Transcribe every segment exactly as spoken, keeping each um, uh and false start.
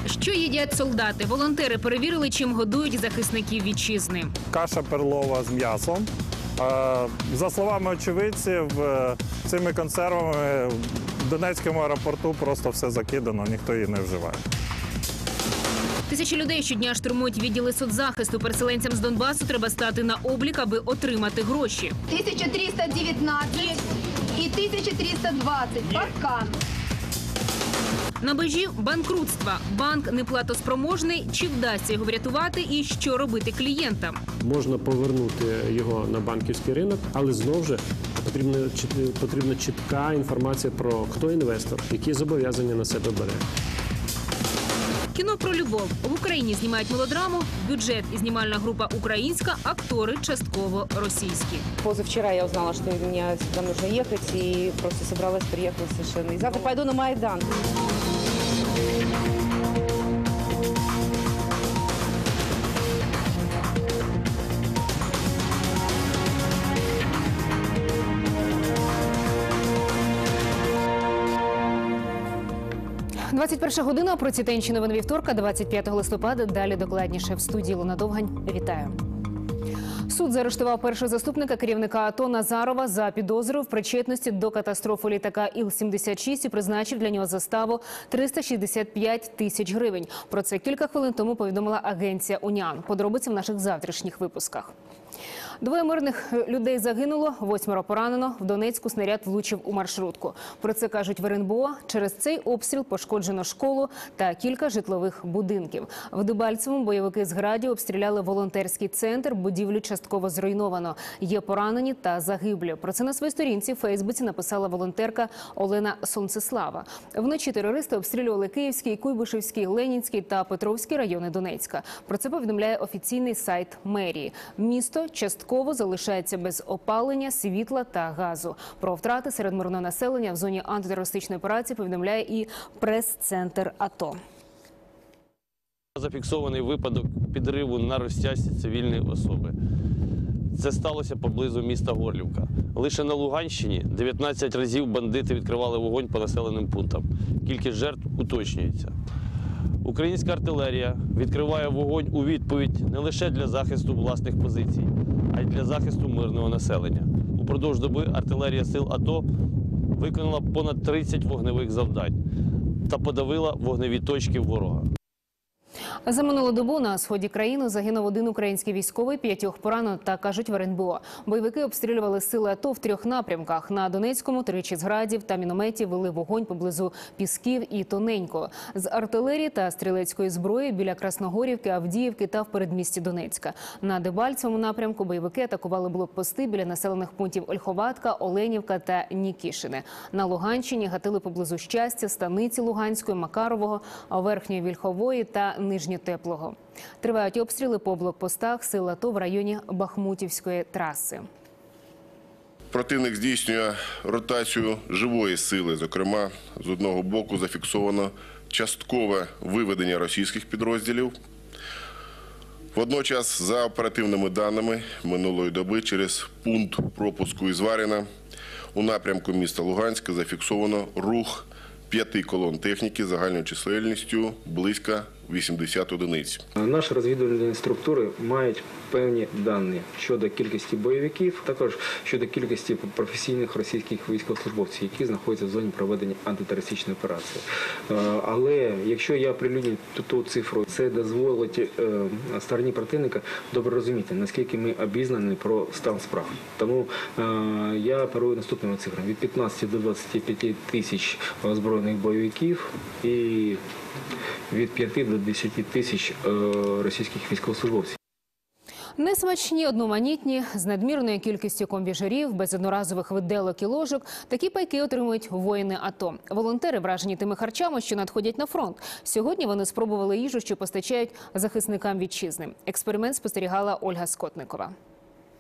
Що їдять солдати? Волонтери перевірили, чим годують захисників вітчизни. Каша перлова з м'ясом. За словами очевидців, цими консервами в Донецькому аеропорту просто все закидано, ніхто її не вживає. Тисячі людей щодня штурмують відділи соцзахисту. Переселенцям з Донбасу треба стати на облік, аби отримати гроші. тисяча триста дев'ятнадцять і тисяча триста двадцять. Паркан. На межі банкрутства. Банк неплатоспроможний. Чи вдасться його врятувати і що робити клієнтам? Можна повернути його на банківський ринок, але знову ж потрібна, потрібна чітка інформація про хто інвестор, які зобов'язання на себе бере. Кіно про любов. В Україні знімають мелодраму, бюджет і знімальна група українська, актори частково російські. Позавчера я узнала, что мне сюда нужно ехать, и просто собралась, приехала совершенно. И завтра пойду на Майдан. двадцять перша година. Про ці та інші новини вівторка, двадцять п'ятого листопада. Далі докладніше в студії Луна Довгань. Вітаю. Суд заарештував першого заступника керівника АТО Назарова за підозру в причетності до катастрофи літака Іл сімдесят шість і призначив для нього заставу триста шістдесят п'ять тисяч гривень. Про це кілька хвилин тому повідомила агенція УНІАН. Подробиці в наших завтрашніх випусках. Двоє мирних людей загинуло, восьмеро поранено. В Донецьку снаряд влучив у маршрутку. Про це кажуть в РНБО. Через цей обстріл пошкоджено школу та кілька житлових будинків. В Дебальцевому бойовики з Градів обстріляли волонтерський центр. Будівлю частково зруйновано. Є поранені та загиблі. Про це на своїй сторінці в Фейсбуці написала волонтерка Олена Сонцеслава. Вночі терористи обстрілювали Київський, Куйбишевський, Ленінський та Петровський райони Донецька. Про це повідомляє офіційний сайт мерії. Місто частково залишається без опалення, світла та газу. Про втрати серед мирного населення в зоні антитерористичної операції повідомляє і прес-центр АТО. Зафіксований випадок підриву на розтяжці цивільної особи. Це сталося поблизу міста Горлівка. Лише на Луганщині дев'ятнадцять разів бандити відкривали вогонь по населеним пунктам. Кількість жертв уточнюється. Українська артилерія відкриває вогонь у відповідь не лише для захисту власних позицій, а й для захисту мирного населення. Упродовж доби артилерія сил АТО виконала понад тридцять вогневих завдань та подавила вогневі точки ворога. За минулу добу на сході країни загинув один український військовий, п'ятьох поранено, та кажуть в РНБО. Бойовики обстрілювали сили АТО в трьох напрямках. На Донецькому тричі з градів та мінометів вели вогонь поблизу Пісків і Тоненько. З артилерії та стрілецької зброї біля Красногорівки, Авдіївки та в передмісті Донецька. На Дебальцевому напрямку бойовики атакували блокпости біля населених пунктів Ольховатка, Оленівка та Нікішине. На Луганщині гатили поблизу Щастя, Станиці Луганської, Макарового, Верхньої Вільхової та Нижньотеплого. Тривають обстріли по блокпостах сил АТО в районі Бахмутівської траси. Противник здійснює ротацію живої сили. Зокрема, з одного боку зафіксовано часткове виведення російських підрозділів. Водночас, за оперативними даними минулої доби, через пункт пропуску Ізваріна у напрямку міста Луганська зафіксовано рух п'яти колон техніки загальною чисельністю близько вісімдесят одиниць. Наші розвідувальні структури мають певні дані щодо кількості бойовиків, також щодо кількості професійних російських військовослужбовців, які знаходяться в зоні проведення антитерористичної операції. Але якщо я оприлюдню ту цифру, це дозволить стороні противника добре розуміти, наскільки ми обізнані про стан справ. Тому я оперую наступними цифрами: від п'ятнадцяти до двадцяти п'яти тисяч озброєних бойовиків і від п'яти до десяти тисяч російських військовослужбовців. Несмачні, одноманітні, з надмірною кількістю комбіжерів, без одноразових виделок і ложок – такі пайки отримують воїни АТО. Волонтери вражені тими харчами, що надходять на фронт. Сьогодні вони спробували їжу, що постачають захисникам вітчизни. Експеримент спостерігала Ольга Скотникова.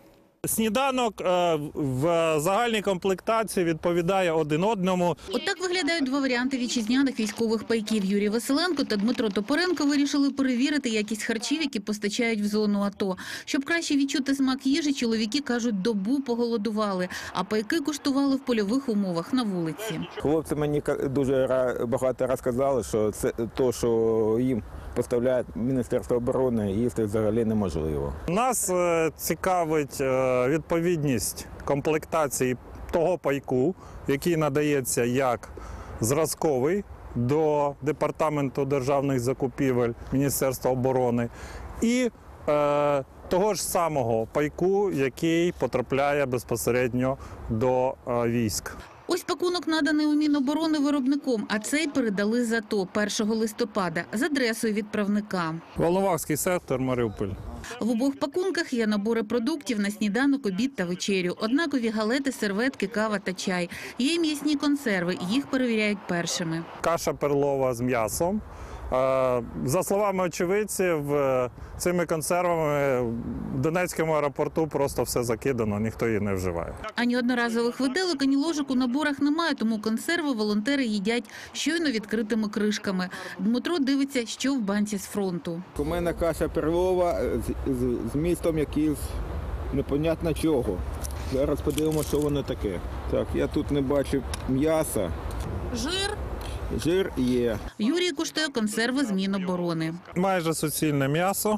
Сніданок е, в загальній комплектації відповідає один одному. Отак виглядають два варіанти вітчизняних військових пайків. Юрій Василенко та Дмитро Топоренко вирішили перевірити якість харчів, які постачають в зону АТО. Щоб краще відчути смак їжі, чоловіки, кажуть, добу поголодували, а пайки куштували в польових умовах на вулиці. Хлопці мені дуже багато розказали, що це те, що їм поставляє Міністерство оборони, їсти взагалі неможливо. Нас е, цікавить е, відповідність комплектації того пайку, який надається як зразковий до Департаменту державних закупівель Міністерства оборони, і е, того ж самого пайку, який потрапляє безпосередньо до е, військ. Ось пакунок наданий у Міноборони виробником, а цей передали з АТО першого листопада з адресою відправника. Волновахський сектор, Маріуполь. В обох пакунках є набори продуктів на сніданок, обід та вечерю. Однакові галети, серветки, кава та чай. Є й м'ясні консерви, їх перевіряють першими. Каша перлова з м'ясом. Е, За словами очевидців, е, цими консервами в Донецькому аеропорту просто все закидано, ніхто її не вживає. Ані одноразових виделок, ані ложок у наборах немає, тому консерви волонтери їдять щойно відкритими кришками. Дмитро дивиться, що в банці з фронту. У мене каша перлова з, з, з містом якийсь непонятно чого. Зараз подивимося, що воно таке. Так, я тут не бачу м'яса. Жир? Жир є. Юрій куштує консерви з Міноборони. Майже суцільне м'ясо,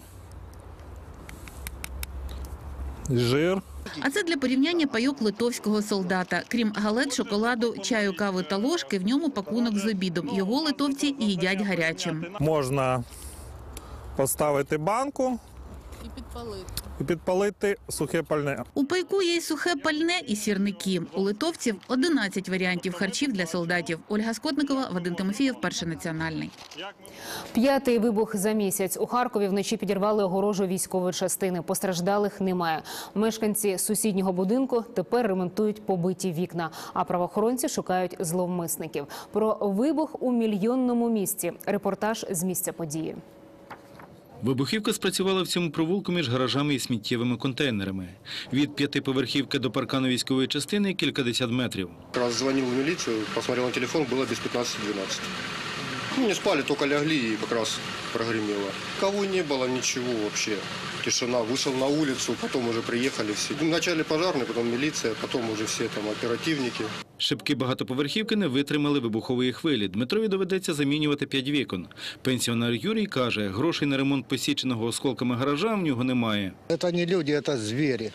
жир. А це для порівняння пайок литовського солдата. Крім галет, шоколаду, чаю, кави та ложки, в ньому пакунок з обідом. Його литовці їдять гарячим. Можна поставити банку І підпалити. і підпалити сухе пальне. У пайку є й сухе пальне, і сірники. У литовців одинадцять варіантів харчів для солдатів. Ольга Скотникова, Вадим Тимофієв, Перший національний. П'ятий вибух за місяць. У Харкові вночі підірвали огорожу військової частини. Постраждалих немає. Мешканці сусіднього будинку тепер ремонтують побиті вікна, а правоохоронці шукають зловмисників. Про вибух у мільйонному місті. Репортаж з місця події. Вибухівка спрацювала в цьому провулку між гаражами і сміттєвими контейнерами. Від п'ятиповерхівки до паркану військової частини кількадесят метрів. Раз звонил в милицию, посмотрел на телефон, было без пятнадцати двенадцати. Ну, не спали, только лягли и как раз прогремело. Кого не было, ничего вообще. Тишина. Вышел на улицу, потом уже приехали все. Вначале пожарные, потом милиция, потом уже все там оперативники. Шибки багатоповерхівки не витримали вибухової хвилі. Дмитрові доведеться замінювати п'ять вікон. Пенсіонер Юрій каже, грошей на ремонт посіченого осколками гаража в нього немає. Це не люди, це звірі.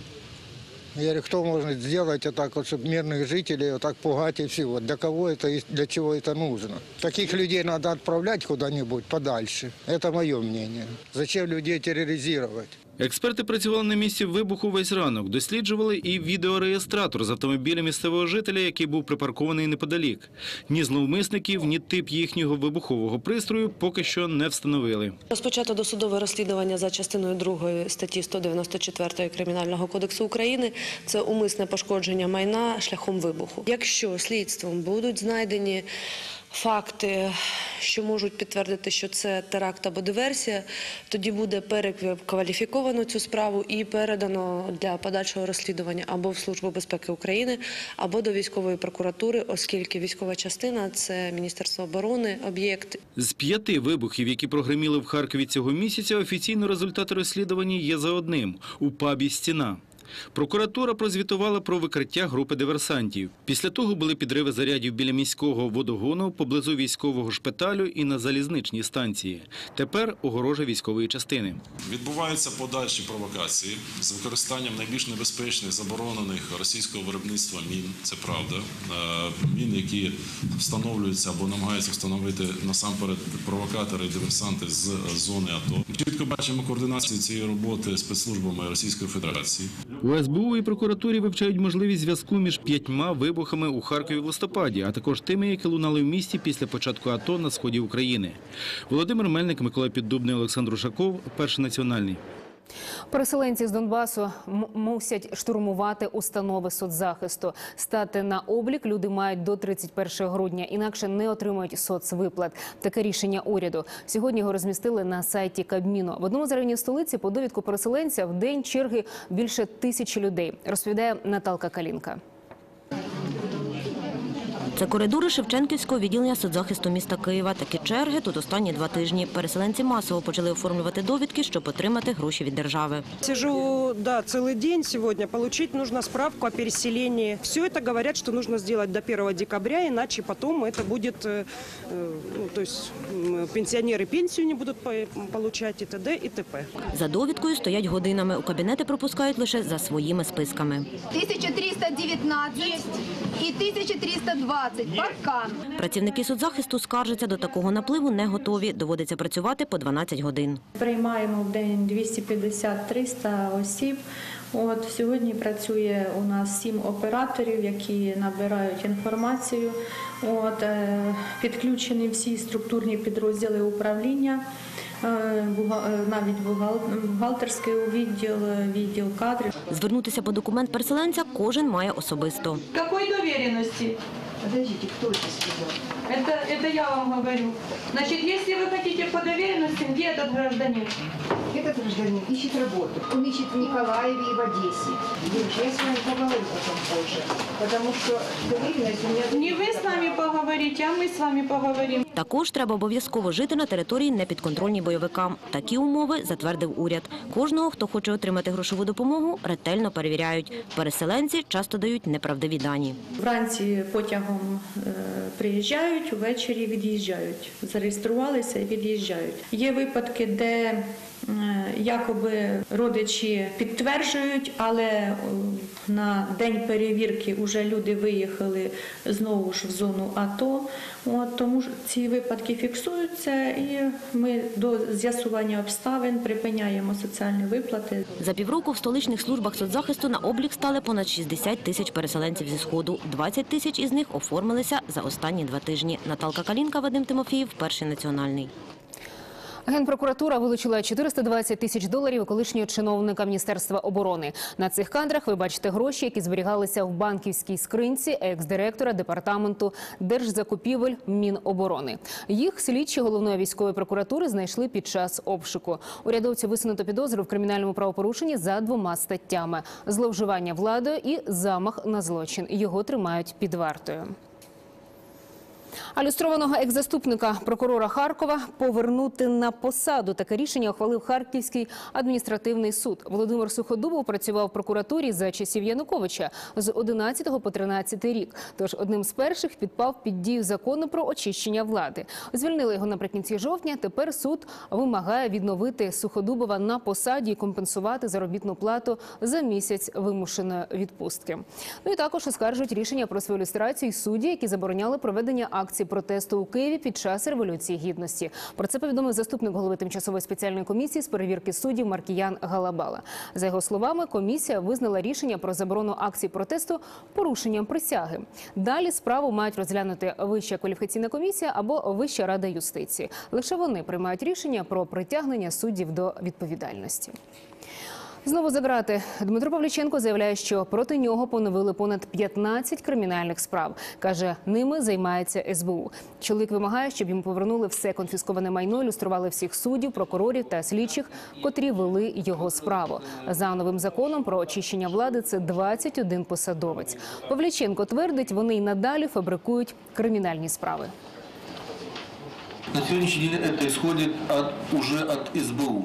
Я говорю, хто може зробити так, от, щоб мирних жителів так пугати і все. Для кого це і для чого це потрібно? Таких людей треба відправляти куди-небудь подальше. Це моє мнение. Зачем людей тероризувати? Експерти працювали на місці вибуху весь ранок. Досліджували і відеореєстратор з автомобіля місцевого жителя, який був припаркований неподалік. Ні зловмисників, ні тип їхнього вибухового пристрою поки що не встановили. Розпочато досудове розслідування за частиною другої статті сто дев'яносто чотири Кримінального кодексу України. Це умисне пошкодження майна шляхом вибуху. Якщо слідством будуть знайдені факти, що можуть підтвердити, що це теракт або диверсія, тоді буде перекваліфіковано цю справу і передано для подальшого розслідування або в Службу безпеки України, або до військової прокуратури, оскільки військова частина – це Міністерство оборони, об'єкт. З п'яти вибухів, які прогреміли в Харкові цього місяця, офіційно результати розслідування є за одним – у пабі «Стіна». Прокуратура прозвітувала про викриття групи диверсантів. Після того були підриви зарядів біля міського водогону, поблизу військового шпиталю і на залізничній станції. Тепер огорожа військової частини. Відбуваються подальші провокації з використанням найбільш небезпечних, заборонених російського виробництва мін. Це правда. Мін, які встановлюються або намагаються встановити насамперед провокатори і диверсанти з зони АТО. Чітко бачимо координацію цієї роботи спецслужбами Російської Федерації. У ес бе у і прокуратурі вивчають можливість зв'язку між п'ятьма вибухами у Харкові в листопаді, а також тими, які лунали в місті після початку АТО на сході України. Володимир Мельник, Микола Піддубний, Олександр Ушаков, Перший національний. Переселенці з Донбасу м- мусять штурмувати установи соцзахисту. Стати на облік люди мають до тридцять першого грудня, інакше не отримують соцвиплат. Таке рішення уряду. Сьогодні його розмістили на сайті Кабміну. В одному з районів столиці по довідку переселенця в день черги більше тисячі людей, розповідає Наталка Калінка. Це коридори Шевченківського відділення соцзахисту міста Києва. Такі черги тут останні два тижні. Переселенці масово почали оформлювати довідки, щоб отримати гроші від держави. Сижу, да, целый день сегодня. Получить нужно справку о переселении. Все это говорят, что нужно сделать до первого декабря, иначе потом это будет, э, ну, то есть пенсионеры пенсию не будут получать и т.д. и т.п. За довідкою стоять годинами. У кабінети пропускають лише за своїми списками. тисяча триста дев'ятнадцять і тисяча триста двадцять. Паркан. Працівники соцзахисту скаржаться, до такого напливу не готові. Доводиться працювати по дванадцять годин. Приймаємо в день двісті п'ятдесят - триста осіб. От, сьогодні працює у нас сім операторів, які набирають інформацію. От, підключені всі структурні підрозділи управління, навіть бухгалтерський відділ, відділ кадрів. Звернутися по документ переселенця кожен має особисто. Якої довіреності? Подождите, кто это сказал? Это, это я вам говорю. Значит, если вы хотите по доверенности, где этот гражданин? Этот гражданин ищет работу. Он ищет в Николаеве и в Одессе. Девочка, я с вами поговорю потом позже. Потому что доверенность у меня... Не вы с нами поговорите, а мы с вами поговорим. Також треба обов'язково жити на території непідконтрольній бойовикам. Такі умови затвердив уряд. Кожного, хто хоче отримати грошову допомогу, ретельно перевіряють. Переселенці часто дають неправдиві дані. Вранці потягом е, приїжджають, увечері від'їжджають. Зареєструвалися і від'їжджають. Є випадки, де е, якоби родичі підтверджують, але е, на день перевірки вже люди виїхали знову ж в зону АТО. От, тому ці випадки фіксуються і ми до з'ясування обставин припиняємо соціальні виплати. За півроку в столичних службах соцзахисту на облік стали понад шістдесят тисяч переселенців зі Сходу. двадцять тисяч із них оформилися за останні два тижні. Наталка Калінка, Вадим Тимофіїв, Перший національний. Генпрокуратура вилучила чотириста двадцять тисяч доларів у колишнього чиновника Міністерства оборони. На цих кадрах ви бачите гроші, які зберігалися в банківській скринці екс-директора Департаменту держзакупівель Міноборони. Їх слідчі Головної військової прокуратури знайшли під час обшуку. Урядовцю висунуто підозру в кримінальному правопорушенні за двома статтями – зловживання владою і замах на злочин. Його тримають під вартою. А люстрованого екс-заступника прокурора Харкова повернути на посаду. Таке рішення ухвалив Харківський адміністративний суд. Володимир Суходубов працював в прокуратурі за часів Януковича з одинадцятого по тринадцятий рік. Тож одним з перших підпав під дію закону про очищення влади. Звільнили його наприкінці жовтня. Тепер суд вимагає відновити Суходубова на посаді і компенсувати заробітну плату за місяць вимушеної відпустки. Ну і також оскаржують рішення про свою люстрацію судді, які забороняли проведення акції протесту у Києві під час Революції Гідності. Про це повідомив заступник голови тимчасової спеціальної комісії з перевірки суддів Маркіян Галабала. За його словами, комісія визнала рішення про заборону акцій протесту порушенням присяги. Далі справу мають розглянути Вища кваліфікаційна комісія або Вища рада юстиції. Лише вони приймають рішення про притягнення суддів до відповідальності. Знову за ґрати. Дмитро Павліченко заявляє, що проти нього поновили понад п'ятнадцять кримінальних справ. Каже, ними займається ес бе у. Чоловік вимагає, щоб йому повернули все конфісковане майно, ілюстрували всіх суддів, прокурорів та слідчих, котрі вели його справу. За новим законом про очищення влади це двадцять один посадовець. Павліченко твердить, вони й надалі фабрикують кримінальні справи. На сьогоднішній день це ісходить уже від ес бе у.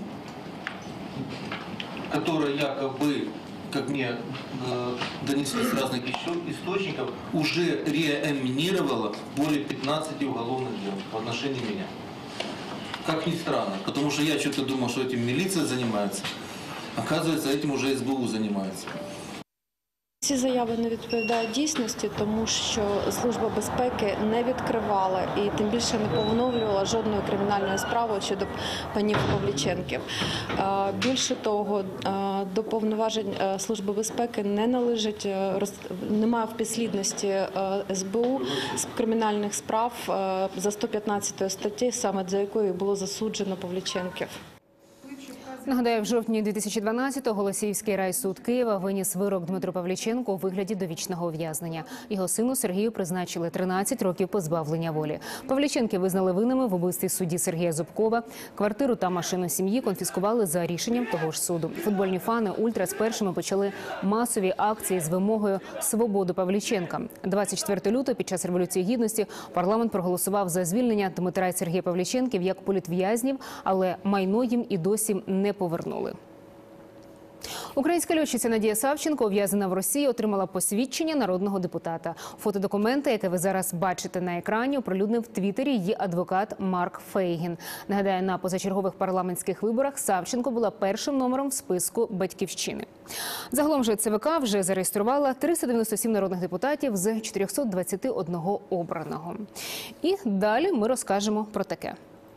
Которая якобы, как мне э, донесли с разных источников, уже реэминировала более пятнадцати уголовных дел в отношении меня. Как ни странно, потому что я что-то думал, что этим милиция занимается, оказывается, этим уже ес бе у занимается. Ці заяви не відповідають дійсності, тому що Служба безпеки не відкривала і тим більше не поновлювала жодної кримінальної справи щодо панів Павліченків. Більше того, до повноважень Служби безпеки не належить, немає в підслідності ес бе у з кримінальних справ за сто п'ятнадцятою статтею, саме за якою було засуджено Павліченків. Нагадаю, в жовтні дві тисячі дванадцятого Голосіївський райсуд Києва виніс вирок Дмитру Павліченку у вигляді довічного ув'язнення. Його сину Сергію призначили тринадцять років позбавлення волі. Павліченки визнали винними в убивстві судді Сергія Зубкова. Квартиру та машину сім'ї конфіскували за рішенням того ж суду. Футбольні фани «Ультрас» першими почали масові акції з вимогою «Свободу Павліченка». двадцять четвертого лютого під час Революції Гідності парламент проголосував за звільнення Дмитра і Сергія Павліченків як політв'язнів, але майно їм і досі не повернули. Українська льотчиця Надія Савченко, ув'язнена в Росії, отримала посвідчення народного депутата. Фотодокументи, яке ви зараз бачите на екрані, оприлюднив в Твіттері її адвокат Марк Фейгін. Нагадаю, на позачергових парламентських виборах Савченко була першим номером в списку «Батьківщини». Загалом же ЦВК вже зареєструвала триста дев'яносто сім народних депутатів з чотирьохсот двадцяти одного обраного. І далі ми розкажемо про таке.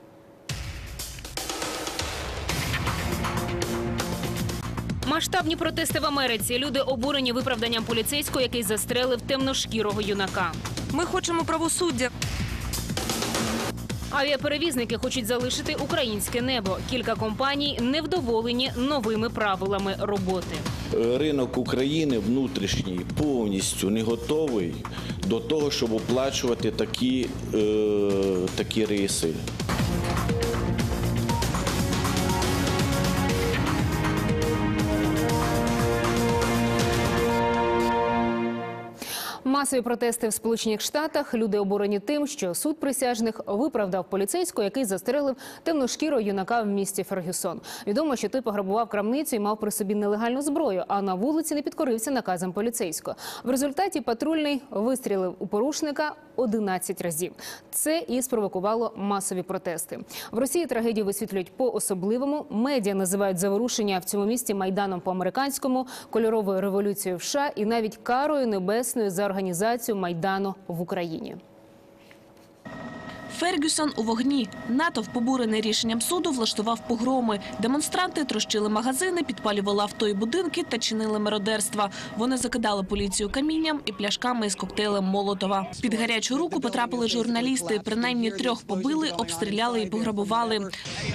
Масштабні протести в Америці. Люди обурені виправданням поліцейського, який застрелив темношкірого юнака. Ми хочемо правосуддя. Авіаперевізники хочуть залишити українське небо. Кілька компаній невдоволені новими правилами роботи. Ринок України внутрішній повністю не готовий до того, щоб оплачувати такі, е, такі рейси. Масові протести в Сполучених Штатах. Люди обурені тим, що суд присяжних виправдав поліцейського, який застрелив темношкірого юнака в місті Фергюсон. Відомо, що той пограбував крамницю і мав при собі нелегальну зброю, а на вулиці не підкорився наказам поліцейського. В результаті патрульний вистрілив у порушника одинадцять разів. Це і спровокувало масові протести. В Росії трагедію висвітлюють по-особливому. Медіа називають заворушення в цьому місті Майданом по-американському, кольоровою революцією в США і навіть карою небесною за організацію Майдану в Україні. Фергюсон у вогні. Натовп, побурений рішенням суду, влаштував погроми. Демонстранти трощили магазини, підпалювали авто і будинки та чинили мародерства. Вони закидали поліцію камінням і пляшками із коктейлем Молотова. Під гарячу руку потрапили журналісти. Принаймні трьох побили, обстріляли і пограбували.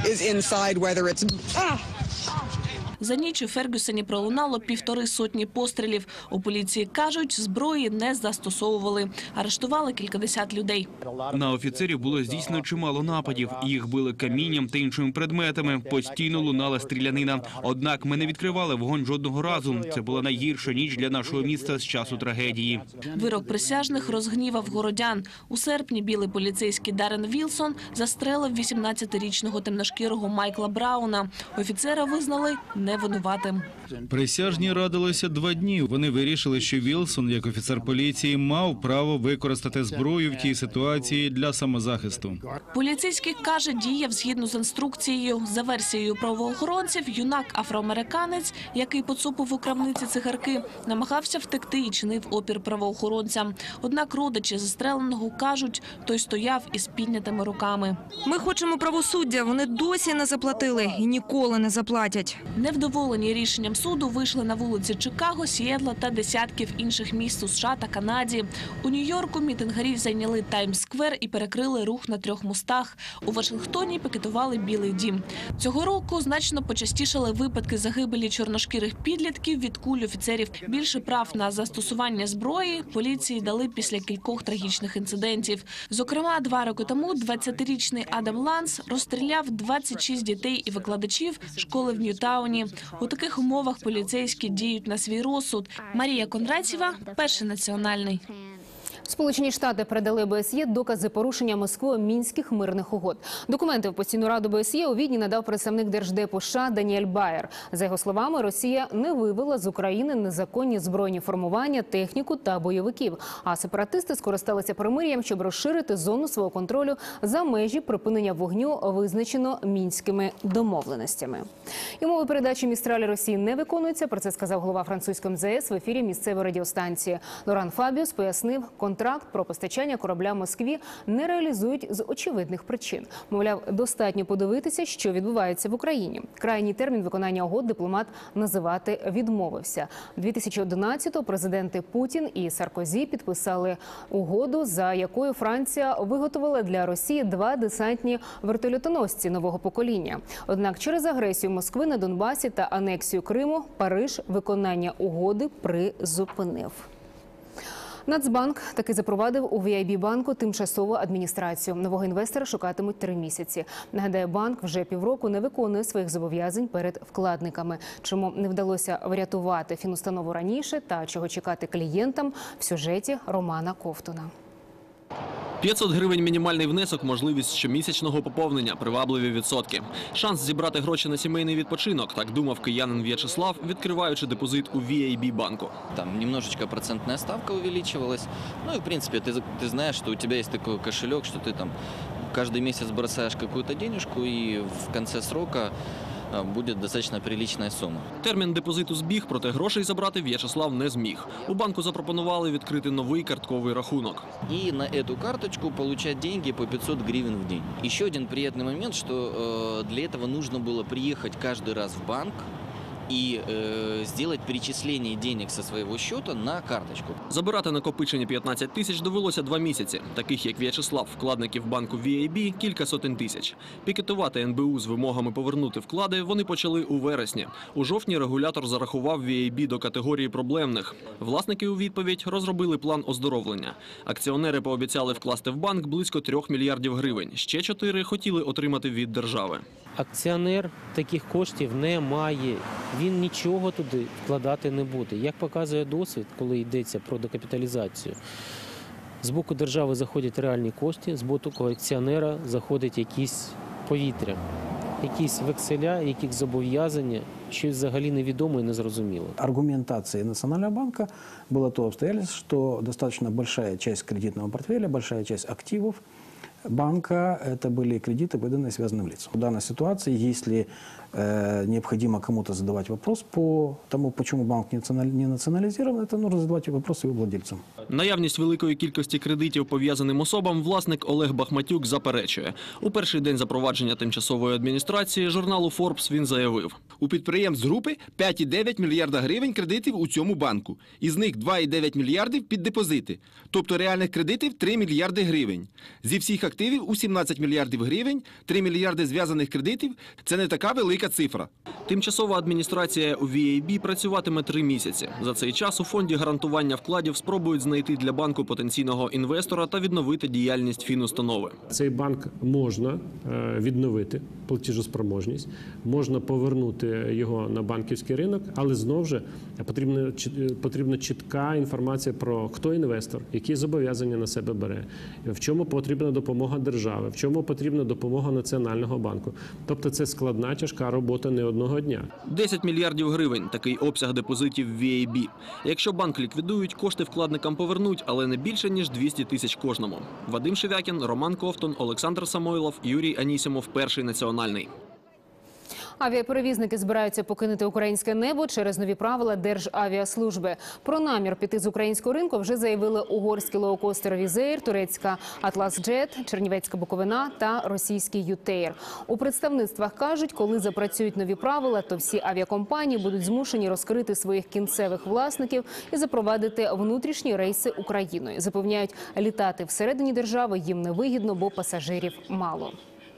За ніч у Фергюсоні пролунало півтори сотні пострілів. У поліції кажуть, зброї не застосовували. Арештували кількадесят людей. На офіцерів було здійснено чимало нападів. Їх били камінням та іншими предметами. Постійно лунала стрілянина. Однак ми не відкривали вогонь жодного разу. Це була найгірша ніч для нашого міста з часу трагедії. Вирок присяжних розгнівав городян. У серпні білий поліцейський Даррен Вілсон застрелив вісімнадцятирічного темношкірого Майкла Брауна. Офіцера визнали невинуватим. Присяжні радилися два дні. Вони вирішили, що Вілсон, як офіцер поліції, мав право використати зброю в тій ситуації для самозахисту. Поліцейський каже, діяв згідно з інструкцією. За версією правоохоронців, юнак-афроамериканець, який поцупив у крамниці цигарки, намагався втекти і чинив опір правоохоронцям. Однак родичі застреленого кажуть, той стояв із піднятими руками. Ми хочемо правосуддя. Вони досі не заплатили і ніколи не заплатять. Невдоволені рішенням суду вийшли на вулиці Чикаго, Сіетла та десятків інших міст у США та Канаді. У Нью-Йорку мітингарі зайняли Таймс-сквер і перекрили рух на трьох мостах. У Вашингтоні пікетували Білий дім. Цього року значно почастішали випадки загибелі чорношкірих підлітків від куль офіцерів. Більше прав на застосування зброї поліції дали після кількох трагічних інцидентів. Зокрема, два роки тому двадцятирічний Адам Ланс розстріляв двадцять шість дітей і викладачів школи в Ньютауні. У таких умовах поліцейські діють на свій розсуд. Марія Кондратєва, Перший національний. Сполучені Штати передали ОБСЄ докази порушення Москвою мінських мирних угод. Документи в постійну раду ОБСЄ у Відні надав представник Держдепу США Даніель Байер. За його словами, Росія не вивела з України незаконні збройні формування, техніку та бойовиків. А сепаратисти скористалися перемир'ям, щоб розширити зону свого контролю за межі припинення вогню, визначено мінськими домовленостями. І умови передачі Містралі Росії не виконуються. Про це сказав голова французького ем зе ес в ефірі місцевої радіостанції. Лоран Фабіус пояснив контекст контракт про постачання корабля Москві не реалізують з очевидних причин. Мовляв, достатньо подивитися, що відбувається в Україні. Крайній термін виконання угод дипломат називати відмовився. дві тисячі одинадцятого президенти Путін і Саркозі підписали угоду, за якою Франція виготовила для Росії два десантні вертольотоносці нового покоління. Однак через агресію Москви на Донбасі та анексію Криму Париж виконання угоди призупинив. Нацбанк таки запровадив у ві ай бі-банку тимчасову адміністрацію. Нового інвестора шукатимуть три місяці. Нагадаю, банк вже півроку не виконує своїх зобов'язань перед вкладниками. Чому не вдалося врятувати фінустанову раніше та чого чекати клієнтам – в сюжеті Романа Ковтуна. п'ятсот гривень мінімальний внесок, можливість щомісячного поповнення, привабливі відсотки. Шанс зібрати гроші на сімейний відпочинок, так думав киянин В'ячеслав, відкриваючи депозит у ві ай бі-банку. Там немножечко процентная ставка увеличивалась. Ну и в принципе ты, ты знаешь, что у тебя есть такой кошелек, что ты там каждый месяц бросаешь какую-то денежку и в конце срока буде достатньо прилична сума. Термін депозиту збіг, проте грошей забрати В'ячеслав не зміг. У банку запропонували відкрити новий картковий рахунок. І на эту карточку получать деньги по пятьсот гривен в день. Еще один приятный момент, что для этого нужно было приехать каждый раз в банк і е, сделать перечисление денег со своего счета на карточку. Забирати накопичені п'ятнадцять тисяч довелося два місяці. Таких, як В'ячеслав, вкладників банку ві ай бі – кілька сотень тисяч. Пікетувати ен бе у з вимогами повернути вклади вони почали у вересні. У жовтні регулятор зарахував ві ай бі до категорії проблемних. Власники у відповідь розробили план оздоровлення. Акціонери пообіцяли вкласти в банк близько трьох мільярдів гривень. Ще чотири хотіли отримати від держави. Акціонер таких коштів не має. Він нічого туди вкладати не буде. Як показує досвід, коли йдеться про декапіталізацію, з боку держави заходять реальні кошти, з боку акціонера заходить якісь повітря, якісь векселя, якісь зобов'язання, щось взагалі невідомо і незрозуміло. Аргументацией Национального банка было то обстоятельство, что достаточно большая часть кредитного портфеля, большая часть активов банка – это были кредиты, выданные связанным лицам. В данной ситуации, если э, необходимо кому-то задавать вопрос по тому, почему банк не национализирован, это нужно задавать вопрос его владельцам. Наявність великої кількості кредитів пов'язаним особам власник Олег Бахматюк заперечує. У перший день запровадження тимчасової адміністрації журналу Forbes він заявив: у підприємств групи п'ять цілих дев'ять мільярда гривень кредитів у цьому банку. Із них два цілих дев'ять мільярдів під депозити. Тобто реальних кредитів три мільярди гривень. Зі всіх активів у сімнадцять мільярдів гривень, три мільярди зв'язаних кредитів – це не така велика цифра. Тимчасова адміністрація у ві ай бі працюватиме три місяці. За цей час у фонді гарантування вкладів спробують знайти для банку потенційного інвестора та відновити діяльність фінустанови. Цей банк можна відновити платіжоспроможність, можна повернути його на банківський ринок, але знову ж потрібна, потрібна чітка інформація про хто інвестор, які зобов'язання на себе бере, в чому потрібна допомога держави, в чому потрібна допомога Національного банку. Тобто це складна, тяжка робота не одного дня. десять мільярдів гривень – такий обсяг депозитів ві ай бі. Якщо банк ліквідують, кошти вкладникам повернуть, але не більше, ніж двісті тисяч кожному. Вадим Шевякін, Роман Ковтун, Олександр Самойлов, Юрій Анісімов, Перший національний. Авіаперевізники збираються покинути українське небо через нові правила Державіаслужби. Про намір піти з українського ринку вже заявили угорський лоукостер «Візеїр», турецька «Атлас-Джет», чернівецька «Буковина» та російський «Ютеїр». У представництвах кажуть, коли запрацюють нові правила, то всі авіакомпанії будуть змушені розкрити своїх кінцевих власників і запровадити внутрішні рейси Україною. Запевняють, літати всередині держави їм невигідно, бо пасажирів мало.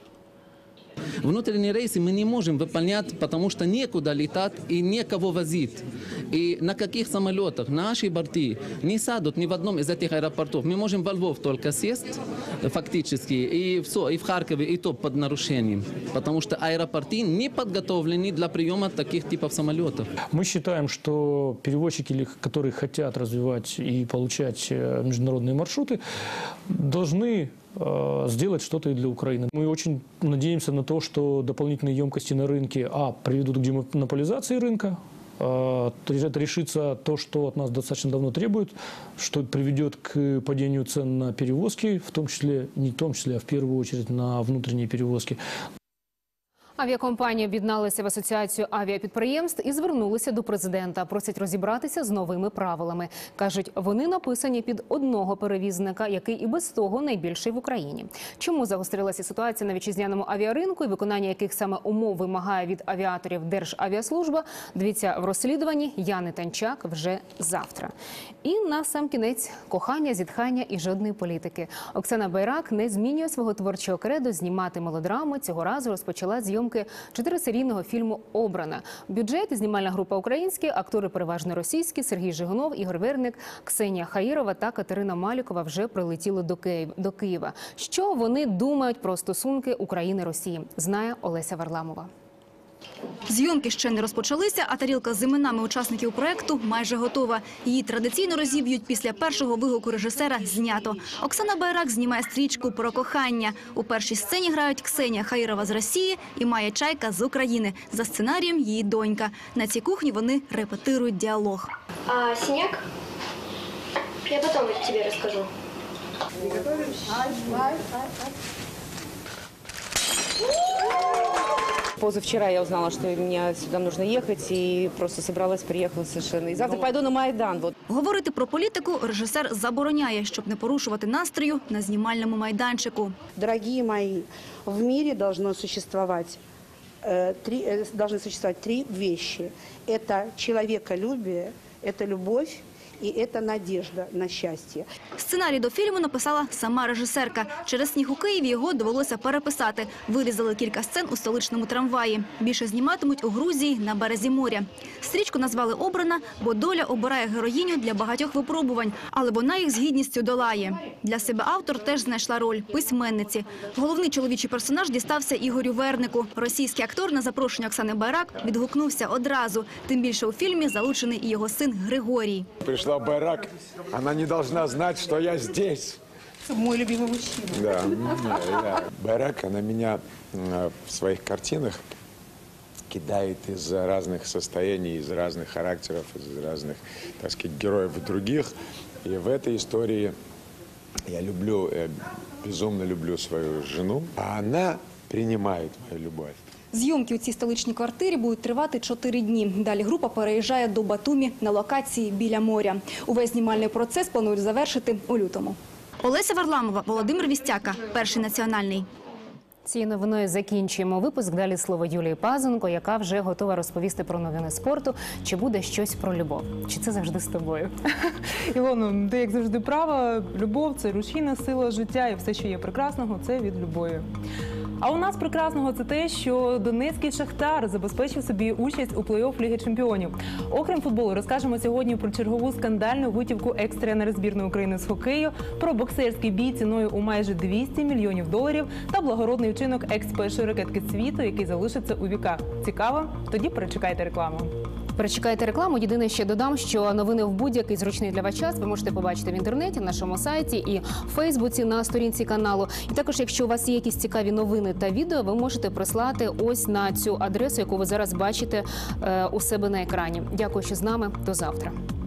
Внутренние рейсы мы не можем выполнять, потому что некуда летать и некого возить. И на каких самолетах наши борты не сядут ни в одном из этих аэропортов. Мы можем во Львов только сесть фактически, и все, и в Харькове, и то под нарушением. Потому что аэропорты не подготовлены для приема таких типов самолетов. Мы считаем, что перевозчики, которые хотят развивать и получать международные маршруты, должны сделать что-то и для Украины. Мы очень надеемся на то, что дополнительные емкости на рынке а. приведут к демонополизации рынка, это решится то, что от нас достаточно давно требуют, что приведет к падению цен на перевозки, в том числе, не в том числе, а в первую очередь на внутренние перевозки. Авіакомпанії об'єдналися в асоціацію авіапідприємств і звернулися до президента. Просять розібратися з новими правилами. Кажуть, вони написані під одного перевізника, який і без того найбільший в Україні. Чому загострилася ситуація на вітчизняному авіаринку і виконання яких саме умов вимагає від авіаторів Державіаслужба, дивіться в розслідуванні Яни Танчак вже завтра. І на сам кінець – кохання, зітхання і жодної політики. Оксана Байрак не змінює свого творчого кредо знімати мелодрами. Цього разу розпочала зйомки чотирисерійного фільму «Обрана». Бюджет, знімальна група українські, актори переважно російські, Сергій Жигунов, Ігор Верник, Ксенія Хаїрова та Катерина Малікова вже прилетіли до Києва. До Києва. Що вони думають про стосунки України-Росії, знає Олеся Варламова. Зйомки ще не розпочалися, а тарілка з іменами учасників проєкту майже готова. Її традиційно розіб'ють після першого вигуку режисера «Знято». Оксана Байрак знімає стрічку про кохання. У першій сцені грають Ксенія Хаїрова з Росії і Майя Чайка з України. За сценарієм її донька. На цій кухні вони репетирують діалог. А синяк? Я потом тебе расскажу. Позавчера я узнала, что мне сюда нужно ехать, и просто собралась, приехала совершенно. И завтра пойду на Майдан. Вот. Говорити про політику режисер забороняє, щоб не порушувати настрою на знімальному майданчику. Дорогие мои, в мире должно существовать э, три, э, должны существовать три вещи. Это человеколюбие, это любовь и это надежда на щастя. Сценарій до фільму написала сама режисерка. Через сніг у Києві його довелося переписати. Вирізали кілька сцен у столичному трамваї. Більше зніматимуть у Грузії на березі моря. Стрічку назвали «Обрана», бо доля обирає героїню для багатьох випробувань, але вона їх з гідністю долає. Для себе автор теж знайшла роль – письменниці. Головний чоловічий персонаж дістався Ігорю Вернику. Російський актор на запрошення Оксани Байрак відгукнувся одразу. Тим більше у фільмі залучений і його син Григорій. Пришла Байрак, она не должна знать, что я здесь. Мой любимый мужчина. Да, да. Байрак, она меня в своих картинах кидает из разных состояний, из разных характеров, из разных, так сказать, героев других. И в этой истории я люблю, я безумно люблю свою жену, а она принимает мою любовь. Зйомки у цій столичній квартирі будуть тривати чотири дні. Далі група переїжджає до Батумі на локації біля моря. Увесь знімальний процес планують завершити у лютому. Олеся Варламова, Володимир Вістяка, Перший національний. Цією новиною закінчуємо випуск. Далі слово Юлії Пазенко, яка вже готова розповісти про новини спорту. Чи буде щось про любов? Чи це завжди з тобою? Ілоно, ти як завжди права. Любов – це рушійна сила життя, і все, що є прекрасного – це від любові. А у нас прекрасного – це те, що донецький «Шахтар» забезпечив собі участь у плей-офф Ліги чемпіонів. Окрім футболу, розкажемо сьогодні про чергову скандальну витівку екс-тренера збірної України з хокею, про боксерський бій ціною у майже двісті мільйонів доларів та благородний вчинок екс-першої ракетки світу, який залишиться у віках. Цікаво? Тоді перечекайте рекламу. Перечекайте рекламу. Єдине, ще додам, що новини в будь-який зручний для вас час ви можете побачити в інтернеті, на нашому сайті і в Фейсбуці на сторінці каналу. І також, якщо у вас є якісь цікаві новини та відео, ви можете прислати ось на цю адресу, яку ви зараз бачите е, у себе на екрані. Дякую, що з нами. До завтра.